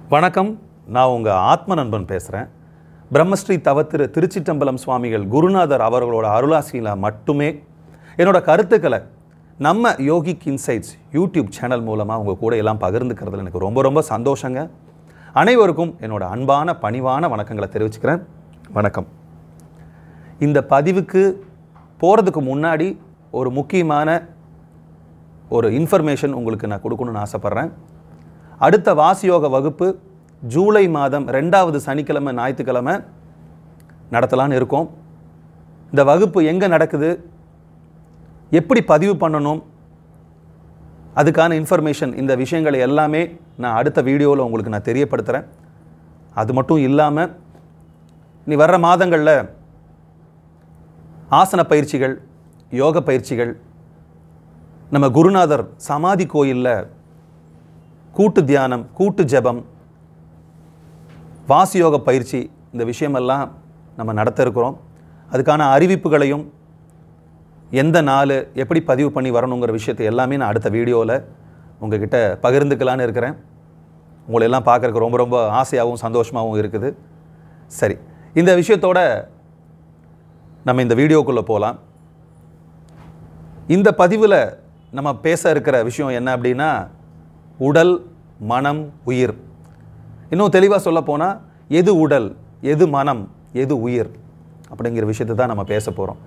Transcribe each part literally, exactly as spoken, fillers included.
வணக்கம், நான் உங்கள் ஆத்ம நண்பன் பேசுகிறேன். பிரம்மஸ்ரீ தவத்திரு திருச்சிற்றம்பலம் சுவாமிகள் குருநாதர் அவர்களோட அருளாசியில் மட்டுமே என்னோட கருத்துக்களை நம்ம யோகிக் இன்சைட்ஸ் யூடியூப் சேனல் மூலமாக உங்கள் கூட எல்லாம் பகிர்ந்துக்கிறதுல எனக்கு ரொம்ப ரொம்ப சந்தோஷங்க. அனைவருக்கும் என்னோட அன்பான பணிவான வணக்கங்களை தெரிவிச்சுக்கிறேன். வணக்கம். இந்த பதிவுக்கு போகிறதுக்கு முன்னாடி ஒரு முக்கியமான ஒரு இன்ஃபர்மேஷன் உங்களுக்கு நான் கொடுக்கணும்னு ஆசைப்பட்றேன். அடுத்த வாசியோக வகுப்பு ஜூலை மாதம் ரெண்டாவது சனிக்கிழமை ஞாயிற்றுக்கிழமை நடத்தலான்னு இருக்கோம். இந்த வகுப்பு எங்கே நடக்குது, எப்படி பதிவு பண்ணணும், அதுக்கான இன்ஃபர்மேஷன், இந்த விஷயங்களை எல்லாமே நான் அடுத்த வீடியோவில் உங்களுக்கு நான் தெரியப்படுத்துகிறேன். அது மட்டும் இல்லாமல் இனி வர்ற மாதங்களில் ஆசன பயிற்சிகள், யோக பயிற்சிகள், நம்ம குருநாதர் சமாதி கோயிலில் கூட்டு தியானம், கூட்டு ஜெபம், வாசியோக பயிற்சி, இந்த விஷயமெல்லாம் நம்ம நடத்த இருக்கிறோம். அதுக்கான அறிவிப்புகளையும் எந்த நாள் எப்படி பதிவு பண்ணி வரணுங்கிற விஷயத்தை எல்லாமே நான் அடுத்த வீடியோவில் உங்கள்கிட்ட பகிர்ந்துக்கலான்னு இருக்கிறேன். உங்களெல்லாம் பார்க்குறதுக்கு ரொம்ப ரொம்ப ஆசையாகவும் சந்தோஷமாகவும் இருக்குது. சரி, இந்த விஷயத்தோட நம்ம இந்த வீடியோக்குள்ளே போகலாம். இந்த பதிவில் நம்ம பேச இருக்கிற விஷயம் என்ன அப்படின்னா, உடல், மனம், உயிர். இன்னும் தெளிவாக சொல்ல போனால், எது உடல், எது மனம், எது உயிர் அப்படிங்கிற விஷயத்தை தான் நம்ம பேச போகிறோம்.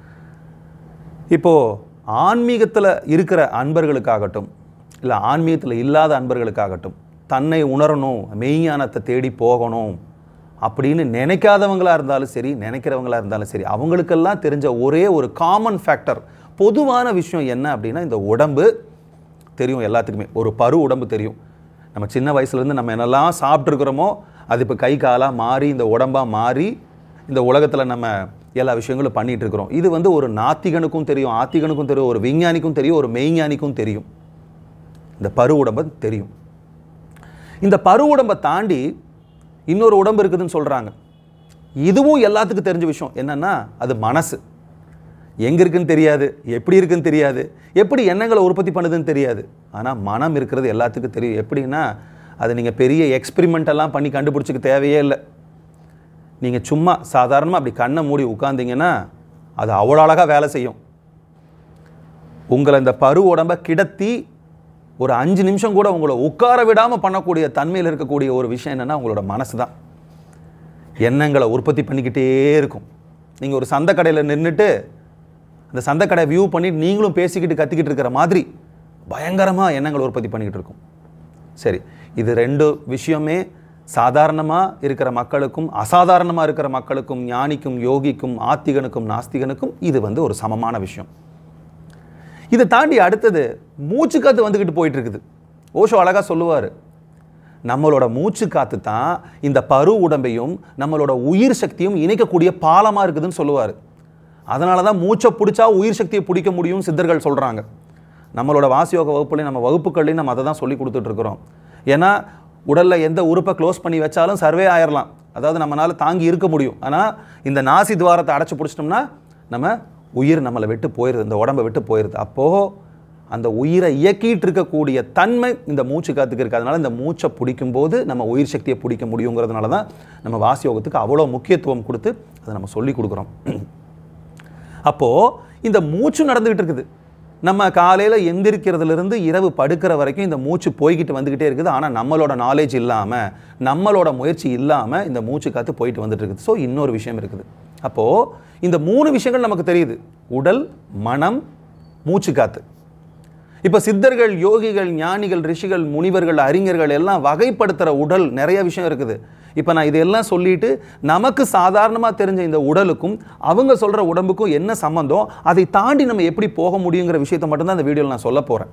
இப்போது ஆன்மீகத்தில் இருக்கிற அன்பர்களுக்காகட்டும், இல்லை ஆன்மீகத்தில் இல்லாத அன்பர்களுக்காகட்டும், தன்னை உணரணும், மெய்ஞானத்தை தேடி போகணும் அப்படின்னு நினைக்காதவங்களாக இருந்தாலும் சரி, நினைக்கிறவங்களாக இருந்தாலும் சரி, அவங்களுக்கெல்லாம் தெரிஞ்ச ஒரே ஒரு காமன் ஃபேக்டர், பொதுவான விஷயம் என்ன அப்படின்னா, இந்த உடம்பு தெரியும். எல்லாத்துக்குமே ஒரு பரு உடம்பு தெரியும். நம்ம சின்ன வயசுலேருந்து நம்ம என்னெல்லாம் சாப்பிட்ருக்கிறோமோ அது இப்போ கை காலாக மாறி, இந்த உடம்பாக மாறி, இந்த உலகத்தில் நம்ம எல்லா விஷயங்களும் பண்ணிகிட்டு இருக்கிறோம். இது வந்து ஒரு நாத்திகனுக்கும் தெரியும், ஆத்திகனுக்கும் தெரியும், ஒரு விஞ்ஞானிக்கும் தெரியும், ஒரு மெய்ஞானிக்கும் தெரியும். இந்த பரு உடம்பை தெரியும். இந்த பரு உடம்பை தாண்டி இன்னொரு உடம்பு இருக்குதுன்னு சொல்கிறாங்க. இதுவும் எல்லாத்துக்கும் தெரிஞ்ச விஷயம். என்னென்னா, அது மனசு. எங்கே இருக்குன்னு தெரியாது, எப்படி இருக்குன்னு தெரியாது, எப்படி எண்ணங்களை உற்பத்தி பண்ணுதுன்னு தெரியாது. ஆனால் மனம் இருக்கிறது எல்லாத்துக்கும் தெரியும். எப்படின்னா, அதை நீங்கள் பெரிய எக்ஸ்பெரிமெண்டெல்லாம் பண்ணி கண்டுபிடிச்சிக்க தேவையே இல்லை. நீங்கள் சும்மா சாதாரணமாக அப்படி கண்ணை மூடி உட்கார்ந்தீங்கன்னா அது அவ்வளோ அழகாக வேலை செய்யும். உங்களை இந்த பரு உடம்பை கிடத்தி ஒரு அஞ்சு நிமிஷம் கூட உங்களை உட்கார விடாமல் பண்ணக்கூடிய தன்மையில் இருக்கக்கூடிய ஒரு விஷயம் என்னென்னா, உங்களோட மனசு தான். எண்ணங்களை உற்பத்தி பண்ணிக்கிட்டே இருக்கும். நீங்கள் ஒரு சந்தை கடையில் நின்றுட்டு அந்த சந்தைக்கடை வியூ பண்ணிட்டு நீங்களும் பேசிக்கிட்டு கத்திக்கிட்டு இருக்கிற மாதிரி பயங்கரமாக எண்ணங்கள் உற்பத்தி பண்ணிக்கிட்டு இருக்கும். சரி, இது ரெண்டு விஷயமே சாதாரணமாக இருக்கிற மக்களுக்கும் அசாதாரணமாக இருக்கிற மக்களுக்கும், ஞானிக்கும் யோகிக்கும், ஆத்திகனுக்கும் நாஸ்திகனுக்கும் இது வந்து ஒரு சமமான விஷயம். இதை தாண்டி அடுத்தது மூச்சு காற்று வந்துக்கிட்டு போயிட்டு இருக்குது. ஓஷோ அழகாக சொல்லுவார், நம்மளோட மூச்சு காற்று தான் இந்த பரு உடம்பையும் நம்மளோட உயிர் சக்தியும் இணைக்கக்கூடிய பாலமாக இருக்குதுன்னு சொல்லுவார். அதனால தான் மூச்சை பிடிச்சா உயிர் சக்தியை பிடிக்க முடியும்னு சித்தர்கள் சொல்கிறாங்க. நம்மளோட வாசியோக வகுப்புலையும் நம்ம வகுப்புகள்லையும் நம்ம அதை தான் சொல்லி கொடுத்துட்ருக்குறோம். ஏன்னா உடலில் எந்த உறுப்பை க்ளோஸ் பண்ணி வச்சாலும் சர்வே ஆயிடலாம், அதாவது நம்மளால் தாங்கி இருக்க முடியும். ஆனால் இந்த நாசி துவாரத்தை அடைச்சி பிடிச்சிட்டோம்னா நம்ம உயிர் நம்மளை விட்டு போயிடுது, இந்த உடம்பை விட்டு போயிடுது. அப்போது அந்த உயிரை இயக்கிட்டு இருக்கக்கூடிய தன்மை இந்த மூச்சு காத்துக்கு இருக்குது. அதனால் இந்த மூச்சை பிடிக்கும்போது நம்ம உயிர் சக்தியை பிடிக்க முடியுங்கிறதுனால தான் நம்ம வாசியோகத்துக்கு அவ்வளோ முக்கியத்துவம் கொடுத்து அதை நம்ம சொல்லி கொடுக்குறோம். அப்போது இந்த மூச்சு நடந்துக்கிட்டு இருக்குது. நம்ம காலையில் எந்திரிக்கிறதுலேருந்து இரவு படுக்கிற வரைக்கும் இந்த மூச்சு போய்கிட்டு வந்துக்கிட்டே இருக்குது. ஆனால் நம்மளோட நாலேஜ் இல்லாமல், நம்மளோட முயற்சி இல்லாமல் இந்த மூச்சு காற்று போயிட்டு வந்துட்டு இருக்குது. ஸோ இன்னொரு விஷயம் இருக்குது. அப்போது இந்த மூணு விஷயங்கள் நமக்கு தெரியுது, உடல், மனம், மூச்சு காற்று. இப்போ சித்தர்கள், யோகிகள், ஞானிகள், ரிஷிகள், முனிவர்கள், அறிஞர்கள் எல்லாம் வகைப்படுத்துகிற உடல் நிறைய விஷயம் இருக்குது. இப்போ நான் இதெல்லாம் சொல்லிட்டு நமக்கு சாதாரணமாக தெரிஞ்ச இந்த உடலுக்கும் அவங்க சொல்கிற உடம்புக்கும் என்ன சம்பந்தம், அதை தாண்டி நம்ம எப்படி போக முடியுங்கிற விஷயத்தை மட்டும்தான் இந்த வீடியோவில் நான் சொல்ல போகிறேன்.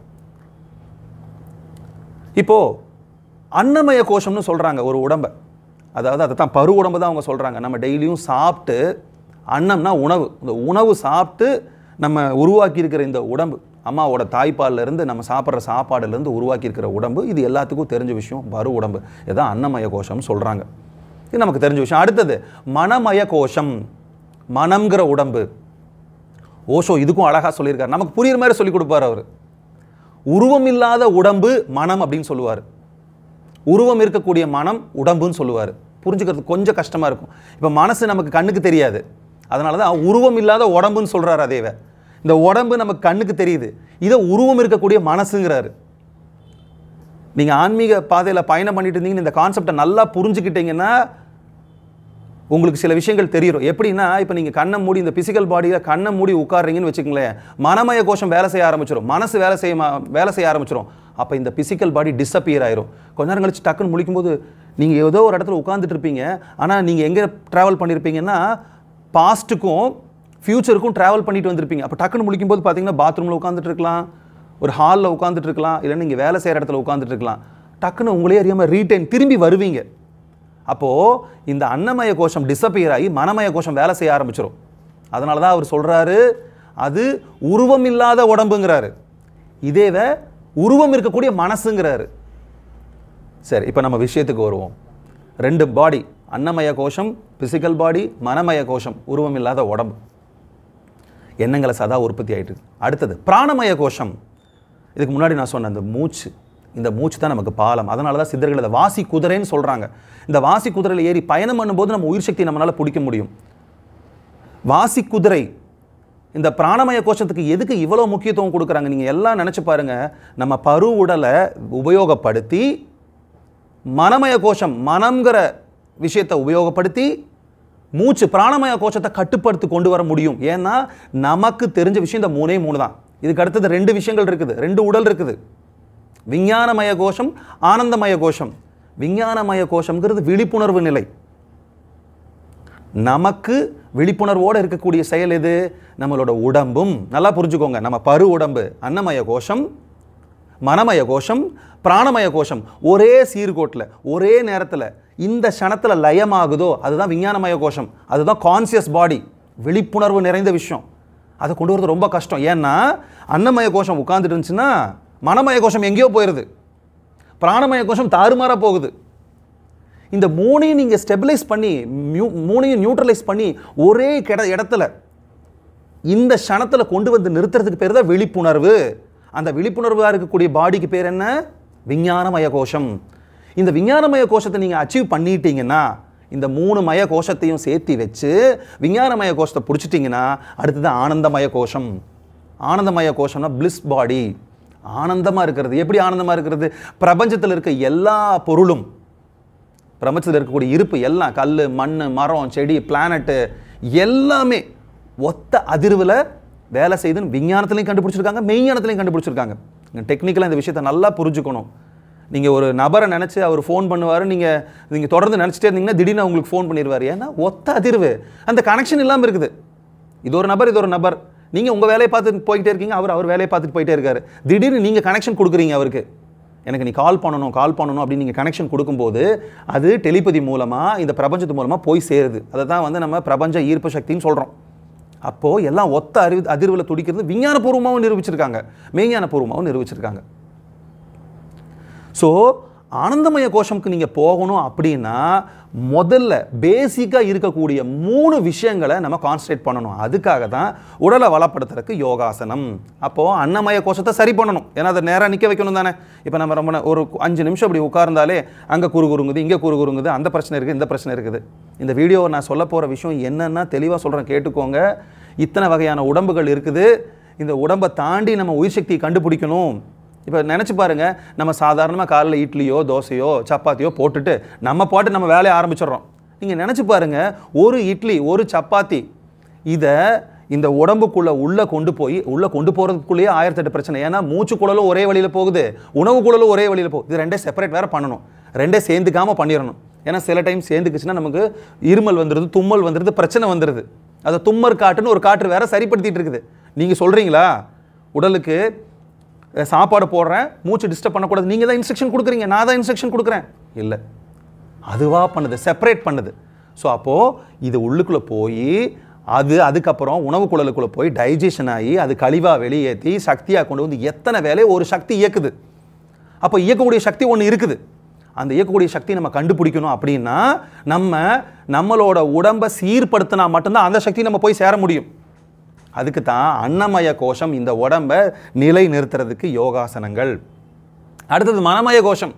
இப்போது அன்னமய கோஷம்னு சொல்கிறாங்க ஒரு உடம்பை, அதாவது அதை தான் பரு உடம்பு தான் அவங்க சொல்கிறாங்க. நம்ம டெய்லியும் சாப்பிட்டு, அன்னம்னா உணவு, இந்த உணவு சாப்பிட்டு நம்ம உருவாக்கி இருக்கிற இந்த உடம்பு, அம்மாவோட தாய்ப்பாலிருந்து நம்ம சாப்பிட்ற சாப்பாடுலேருந்து உருவாக்கி இருக்கிற உடம்பு, இது எல்லாத்துக்கும் தெரிஞ்ச விஷயம் பரு உடம்பு. இதுதான் அன்னமய கோஷம்னு சொல்கிறாங்க. இது நமக்கு தெரிஞ்ச விஷயம். அடுத்தது மனமய கோஷம், மனம்ங்கிற உடம்பு. ஓஷோ இதுக்கும் அழகாக சொல்லியிருக்காரு, நமக்கு புரியுற மாதிரி சொல்லி கொடுப்பார் அவர். உருவமில்லாத உடம்பு மனம் அப்படின்னு சொல்லுவார். உருவம் இருக்கக்கூடிய மனம் உடம்புன்னு சொல்லுவார். புரிஞ்சுக்கிறது கொஞ்சம் கஷ்டமாக இருக்கும். இப்போ மனசு நமக்கு கண்ணுக்கு தெரியாது, அதனால தான் உருவம் இல்லாத உடம்புன்னு சொல்கிறார். அதேவே இந்த உடம்பு நமக்கு கண்ணுக்கு தெரியுது, இதை உருவம் இருக்கக்கூடிய மனசுங்கிறாரு. நீங்கள் ஆன்மீக பாதையில் பயணம் பண்ணிட்டு இருந்தீங்கன்னு இந்த கான்செப்டை நல்லா புரிஞ்சுக்கிட்டீங்கன்னா உங்களுக்கு சில விஷயங்கள் தெரியும். எப்படின்னா, இப்போ நீங்கள் கண்ணை மூடி இந்த பிசிக்கல் பாடியில் கண்ணை மூடி உட்கார்றீங்கன்னு வச்சுக்கங்களேன், மனமய கோஷம் வேலை செய்ய ஆரம்பிச்சிடும், மனசு வேலை செய்ய வேலை செய்ய ஆரம்பிச்சிடும். அப்போ இந்த பிசிக்கல் பாடி டிஸப்பியர் ஆயிரும். கொஞ்ச நேரம் கழிச்சு டக்குன்னு முழிக்கும்போது நீங்கள் ஏதோ ஒரு இடத்துல உட்காந்துட்டு இருப்பீங்க, ஆனால் நீங்கள் எங்கே ட்ராவல் பண்ணியிருப்பீங்கன்னா பாஸ்ட்டுக்கும் ஃப்யூச்சருக்கும் ட்ராவல் பண்ணிட்டு வந்திருப்பீங்க. அப்போ டக்குன்னு முழிக்கும்போது பார்த்தீங்கன்னா பாத்ரூமில் உட்காந்துட்டு இருக்கலாம், ஒரு ஹாலில் உட்காந்துட்டு இருக்கலாம், இல்லை நீங்கள் வேலை செய்கிற இடத்துல உட்காந்துட்டு இருக்கலாம். டக்குன்னு உங்களே அறியாமல் ரீட்டைன் திரும்பி வருவீங்க. அப்போது இந்த அன்னமய கோஷம் டிஸப்பியர் ஆகி மனமய கோஷம் வேலை செய்ய ஆரம்பிச்சிடும். அதனால தான் அவர் சொல்கிறாரு, அது உருவம் இல்லாத உடம்புங்கிறாரு, இதேவே உருவம் இருக்கக்கூடிய மனசுங்கிறாரு. சரி, இப்போ நம்ம விஷயத்துக்கு வருவோம். ரெண்டு பாடி, அன்னமய கோஷம் பிசிக்கல் பாடி, மனமய கோஷம் உருவம் இல்லாத உடம்பு, எண்ணங்களை சதா உற்பத்தி ஆகிட்டு. அடுத்தது பிராணமய கோஷம். இதுக்கு முன்னாடி நான் சொன்ன அந்த மூச்சு, இந்த மூச்சு தான் நமக்கு பாலம். அதனால தான் சித்தர்கள் அதை வாசி குதிரைன்னு சொல்கிறாங்க. இந்த வாசி குதிரையில் ஏறி பயணம் பண்ணும்போது நம்ம உயிர் சக்தி நம்மளால் பிடிக்க முடியும். வாசி குதிரை இந்த பிராணமய கோஷத்துக்கு எதுக்கு இவ்வளோ முக்கியத்துவம் கொடுக்குறாங்க நீங்கள் எல்லாம் நினச்சி பாருங்கள். நம்ம பரு உடலை உபயோகப்படுத்தி மனமய கோஷம் மனம்ங்கிற விஷயத்தை உபயோகப்படுத்தி மூச்சு பிராணமய கோஷத்தை கட்டுப்படுத்தி கொண்டு வர முடியும். ஏன்னா நமக்கு தெரிஞ்ச விஷயம் இந்த மூணே மூணு தான். இதுக்கு அடுத்தது ரெண்டு விஷயங்கள் இருக்குது, ரெண்டு உடல் இருக்குது. விஞ்ஞானமய கோஷம், ஆனந்தமய கோஷம். விஞ்ஞானமய கோஷம்ங்கிறது விழிப்புணர்வு நிலை. நமக்கு விழிப்புணர்வோடு இருக்கக்கூடிய செயல் எது? நம்மளோட உடம்பும். நல்லா புரிஞ்சுக்கோங்க, நம்ம பரு உடம்பு அன்னமய கோஷம், மனமய கோஷம், பிராணமய கோஷம் ஒரே சீர்கோட்டில் ஒரே நேரத்தில் இந்த க்ஷணத்தில் லயமாகுதோ அதுதான் விஞ்ஞானமய கோஷம். அதுதான் கான்சியஸ் பாடி, விழிப்புணர்வு நிறைந்த விஷயம். அதை கொண்டு வரது ரொம்ப கஷ்டம். ஏன்னா அன்னமய கோஷம் உட்கார்ந்துட்டு இருந்துச்சுன்னா மனமய கோஷம் எங்கேயோ போயிடுது, பிராணமய கோஷம் தாறுமாறாக போகுது. இந்த மூணையும் நீங்கள் ஸ்டெபிலைஸ் பண்ணி மூணையும் நியூட்ரலைஸ் பண்ணி ஒரே கிட இடத்துல இந்த க்ஷணத்தில் கொண்டு வந்து நிறுத்துறதுக்கு பேர் தான் விழிப்புணர்வு. அந்த விழிப்புணர்வாக இருக்கக்கூடிய பாடிக்கு பேர் என்ன? விஞ்ஞானமய கோஷம். இந்த விஞ்ஞானமய கோஷத்தை நீங்கள் அச்சீவ் பண்ணிட்டீங்கன்னா, இந்த மூணு மய கோஷத்தையும் சேர்த்து வச்சு விஞ்ஞானமய கோஷத்தை பிடிச்சிட்டிங்கன்னா அடுத்தது ஆனந்தமய கோஷம். ஆனந்தமய கோஷம்னா பிளிஸ் பாடி, ஆனந்தமாக இருக்கிறது. எப்படி ஆனந்தமாக இருக்கிறது? பிரபஞ்சத்தில் இருக்க எல்லா பொருளும், பிரபஞ்சத்தில் இருக்கக்கூடிய இருப்பு எல்லாம், கல், மண், மரம், செடி, பிளானட்டு எல்லாமே ஒத்த அதிர்வில் வேலை செய்துன்னு விஞ்ஞானத்துலையும் கண்டுபிடிச்சிருக்காங்க, மெய்ஞானத்துலையும் கண்டுபிடிச்சிருக்காங்க. டெக்னிக்கலாக இந்த விஷயத்தை நல்லா புரிஞ்சுக்கணும். நீங்கள் ஒரு நபரை நினச்சி அவர் ஃபோன் பண்ணுவார், நீங்கள் நீங்கள் தொடர்ந்து நினச்சிட்டே இருந்தீங்கன்னா திடீர்னு உங்களுக்கு ஃபோன் பண்ணிடுவார். ஏன்னா ஒத்த அதிர்வு, அந்த கனெக்ஷன் இல்லாமல் இருக்குது. இது ஒரு நபர், இது ஒரு நபர். நீங்கள் உங்கள் வேலையை பார்த்துட்டு போயிட்டே இருக்கீங்க, அவர் அவர் வேலையை பார்த்துட்டு போயிட்டே இருக்காரு. திடீர்னு நீங்கள் கனெக்ஷன் கொடுக்குறீங்க அவருக்கு, எனக்கு நீ கால் பண்ணணும் கால் பண்ணணும் அப்படின்னு நீங்கள் கனெக்ஷன் கொடுக்கும்போது அது டெலிபதி மூலமாக இந்த பிரபஞ்சத்து மூலமாக போய் சேருது. அதை தான் வந்து நம்ம பிரபஞ்ச ஈர்ப்பு சக்தின்னு சொல்கிறோம். அப்போது எல்லாம் ஒத்த அறிவு அதிர்வில் துடிக்கிறது விஞ்ஞானபூர்வமாகவும் நிரூபிச்சிருக்காங்க, மெய்ஞானபூர்வமாகவும் நிரூபிச்சிருக்காங்க. ஸோ ஆனந்தமய கோஷம்க்கு நீங்கள் போகணும் அப்படின்னா முதல்ல பேசிக்காக இருக்கக்கூடிய மூணு விஷயங்களை நம்ம கான்சன்ட்ரேட் பண்ணணும். அதுக்காக தான் உடலை வளப்படுத்துறதுக்கு யோகாசனம். அப்போது அன்னமய கோஷத்தை சரி பண்ணணும், ஏன்னா அதை நேராக நிற்க வைக்கணும் தானே. இப்போ நம்ம ரொம்ப ஒரு அஞ்சு நிமிஷம் இப்படி உட்கார்ந்தாலே அங்கே குறு குறுங்குது, இங்கே குறு குறுங்குது, அந்த பிரச்சனை இருக்குது, இந்த பிரச்சனை இருக்குது. இந்த வீடியோவை நான் சொல்ல போகிற விஷயம் என்னென்னா தெளிவாக சொல்கிறேன், கேட்டுக்கோங்க. இத்தனை வகையான உடம்புகள் இருக்குது. இந்த உடம்பை தாண்டி நம்ம உயிர் சக்தியை கண்டுபிடிக்கணும். இப்போ நினச்சி பாருங்கள், நம்ம சாதாரணமாக காலையில் இட்லியோ தோசையோ சப்பாத்தியோ போட்டுட்டு நம்ம பாட்டு நம்ம வேலையை ஆரம்பிச்சிடுறோம். நீங்கள் நினச்சி பாருங்கள், ஒரு இட்லி ஒரு சப்பாத்தி இதை இந்த உடம்புக்குள்ளே உள்ளே கொண்டு போய் உள்ளே கொண்டு போகிறதுக்குள்ளேயே ஆயிரத்தெட்டு பிரச்சனை. ஏன்னா மூச்சு குழலும் ஒரே வழியில் போகுது, உணவு குழலும் ஒரே வழியில் போகுது. இது ரெண்டே செப்பரேட் வேறு பண்ணணும், ரெண்டே சேர்ந்துக்காமல் பண்ணிடணும். ஏன்னா சில டைம் சேர்ந்துக்குச்சுன்னா நமக்கு இருமல் வந்துடுது, தும்மல் வந்துடுது, பிரச்சனை வந்துடுது. அதை தும்மர் காட்டுன்னு ஒரு காற்று வேறு சரிப்படுத்திட்டு இருக்குது. நீங்கள் சொல்கிறீங்களா உடலுக்கு சாப்பாடு போடுறேன், மூச்சு டிஸ்டர்ப் பண்ணக்கூடாது, நீங்கள் தான் இன்ஸ்ட்ரக்ஷன் கொடுக்குறீங்க, நான் தான் இன்ஸ்ட்ரக்ஷன் கொடுக்குறேன்? இல்லை, அதுவாக பண்ணுது, செப்பரேட் பண்ணுது. ஸோ அப்போது இது உள்ளுக்குள்ளே போய் அது அதுக்கப்புறம் உணவு குழலுக்குள்ளே போய் டைஜஷன் ஆகி அது கழிவாக வெளியேற்றி சக்தியாக கொண்டு வந்து எத்தனை வேலையை ஒரு சக்தி இயக்குது. அப்போ இயக்கக்கூடிய சக்தி ஒன்று இருக்குது. அந்த இயக்கக்கூடிய சக்தி நம்ம கண்டுபிடிக்கணும் அப்படின்னா நம்ம நம்மளோட உடம்பை சீர்படுத்தினா மட்டும்தான் அந்த சக்தி நம்ம போய் சேர முடியும். அதுக்கு தான் அன்னமய கோஷம் இந்த உடம்பை நிலை நிறுத்துறதுக்கு யோகாசனங்கள். அடுத்தது மனமய கோஷம்.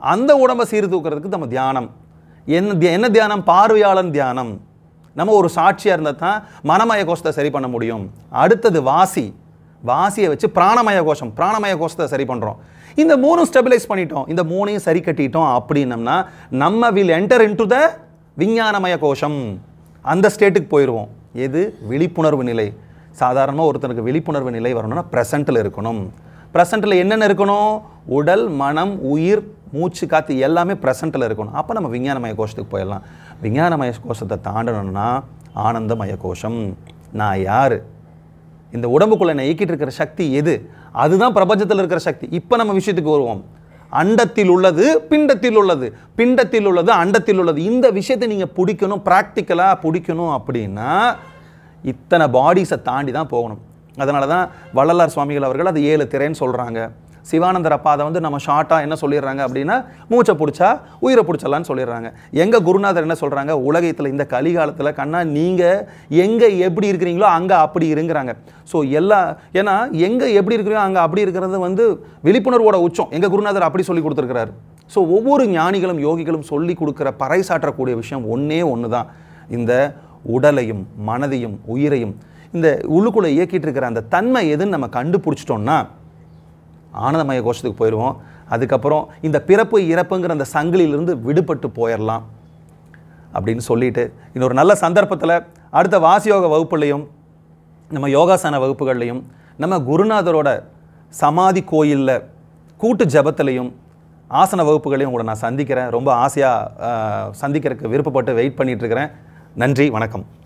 அந்த உடம்பை சீர்தூக்கிறதுக்கு நம்ம தியானம். என்ன என்ன தியானம்? பார்வையாளன் தியானம். நம்ம ஒரு சாட்சியாக இருந்தால் தான் மனமய கோஷத்தை சரி பண்ண முடியும். அடுத்தது வாசி. வாசியை வச்சு பிராணமய கோஷம், பிராணமய கோஷத்தை சரி பண்ணுறோம். இந்த மூணும் ஸ்டெபிலைஸ் பண்ணிட்டோம், இந்த மூணையும் சரி கட்டிட்டோம் அப்படின்னம்னா நம்ம வில் என்டர் இன்டு த விஞ்ஞானமய கோஷம். அந்த ஸ்டேட்டுக்கு போயிடுவோம். எது? விழிப்புணர்வு நிலை. சாதாரணமாக ஒருத்தருக்கு விழிப்புணர்வு நிலை வரணும்னா ப்ரெசண்ட்டில் இருக்கணும். ப்ரெசண்ட்டில் என்னென்ன இருக்கணும்? உடல், மனம், உயிர், மூச்சு, காற்று எல்லாமே ப்ரெசண்ட்டில் இருக்கணும். அப்போ நம்ம விஞ்ஞானமய கோஷத்துக்கு போயிடலாம். விஞ்ஞானமய கோஷத்தை தாண்டணும்னா ஆனந்தமய கோஷம். நான் யார்? இந்த உடம்புக்குள்ளே நான் இயக்கிட்டு இருக்கிற சக்தி எது? அதுதான் பிரபஞ்சத்தில் இருக்கிற சக்தி. இப்போ நம்ம விஷயத்துக்கு வருவோம். அண்டத்தில் உள்ளது பிண்டத்தில் உள்ளது, பிண்டத்தில் உள்ளது அண்டத்தில் உள்ளது. இந்த விஷயத்தை நீங்கள் பிடிக்கணும், ப்ராக்டிக்கலாக பிடிக்கணும் அப்படின்னா இத்தனை பாடிஸை தாண்டி தான் போகணும். அதனால தான் வள்ளலார் சுவாமிகள் அவர்கள் அது ஏழு திரைன்னு சொல்கிறாங்க. சிவானந்தர் அப்பா அதை வந்து நம்ம ஷார்ட்டாக என்ன சொல்லிடுறாங்க அப்படின்னா மூச்சை பிடிச்சா உயிரை பிடிச்சலான்னு சொல்லிடுறாங்க. எங்கள் குருநாதர் என்ன சொல்கிறாங்க? உலகத்தில் இந்த கலிகாலத்தில் கண்ணா நீங்கள் எங்கே எப்படி இருக்கிறீங்களோ அங்கே அப்படி இருங்கிறாங்க. ஸோ எல்லா ஏன்னா எங்கே எப்படி இருக்கிறீங்களோ அங்கே அப்படி இருக்கிறது வந்து விழிப்புணர்வோட உச்சம். எங்கள் குருநாதர் அப்படி சொல்லி கொடுத்துருக்கிறாரு. ஸோ ஒவ்வொரு ஞானிகளும் யோகிகளும் சொல்லி கொடுக்குற பறைசாற்றக்கூடிய விஷயம் ஒன்றே ஒன்று தான். இந்த உடலையும் மனதையும் உயிரையும் இந்த உள்ளுக்குள்ளே இயக்கிட்டு இருக்கிற அந்த தன்மை எதுன்னு நம்ம கண்டுபிடிச்சிட்டோம்னா ஆனந்தமய கோஷத்துக்கு போயிடுவோம். அதுக்கப்புறம் இந்த பிறப்பு இறப்புங்கிற அந்த சங்கிலிருந்து விடுபட்டு போயிடலாம் அப்படின்னு சொல்லிட்டு இன்னொரு நல்ல சந்தர்ப்பத்தில் அடுத்த வாசியோக வகுப்புலையும் நம்ம யோகாசன வகுப்புகள்லையும் நம்ம குருநாதரோட சமாதி கோயிலில் கூட்டு ஜபத்திலையும் ஆசன வகுப்புகளையும் உங்களை நான் சந்திக்கிறேன். ரொம்ப ஆசையாக சந்திக்கிறதுக்கு விருப்பப்பட்டு வெயிட் பண்ணிகிட்ருக்கிறேன். நன்றி, வணக்கம்.